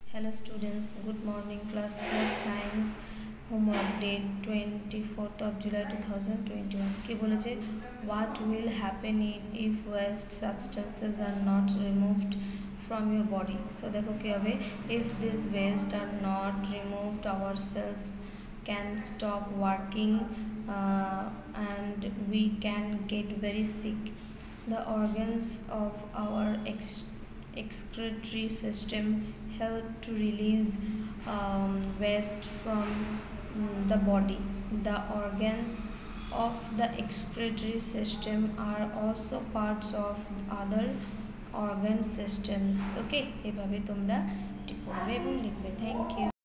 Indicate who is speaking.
Speaker 1: Hello students, good morning. Class 4 Science homework date 24th of July 2021 কি বলেছে what will happen if waste substances are not removed from your body. So দেখো কি হবে, if these waste are not removed our cells can stop working and we can get very sick. The organs of our excretory system help to release waste from the body. The organs of the excretory system are also parts of other organ systems. Okay, এভাবে তোমরা ঠিক করবে এবং লিখবে। Thank you.